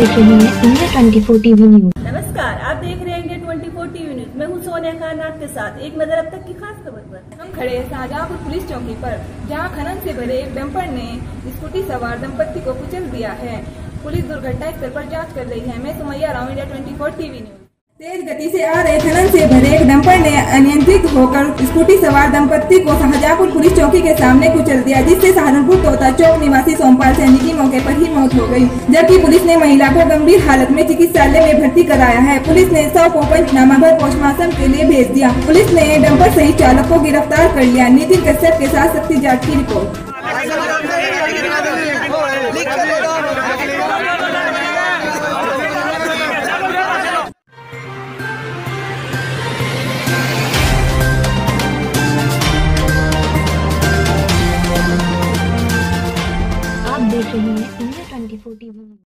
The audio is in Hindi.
देख रहे हैं इंडिया 24 टीवी न्यूज। नमस्कार, आप देख रहे हैं इंडिया 24 टीवी न्यूज। मैं हूं सोनिया खान आपके साथ। एक नजर अब तक की खास खबर पर। हम खड़े हैं शाहजहांपुर पुलिस चौकी पर, जहां खनन से भरे एक डंपर ने स्कूटी सवार दंपत्ति को कुचल दिया है। पुलिस दुर्घटना स्थल पर जांच कर रही है। मैं Sumaiya Rao, India 24 TV news. तेज गति से आ रहे खनन से भरे एक डंपर ने अनियंत्रित होकर स्कूटी सवार दंपत्ति को शाहजहांपुर पुलिस चौकी के सामने कुचल दिया, जिससे सहारनपुर तोता चौक निवासी सोमपाल सैनी की मौके पर ही मौत हो गई, जबकि पुलिस ने महिला को गंभीर हालत में चिकित्सालय में भर्ती कराया है। पुलिस ने शव को पंचनामा कर पोस्टमार्टम के लिए भेज दिया। पुलिस ने डंपर सहित चालक को गिरफ्तार कर लिया। नितिन कश्यप के साथ शक्ति जाट की रिपोर्ट। आप देख रहे हैं इंडिया 24 टीवी न्यूज।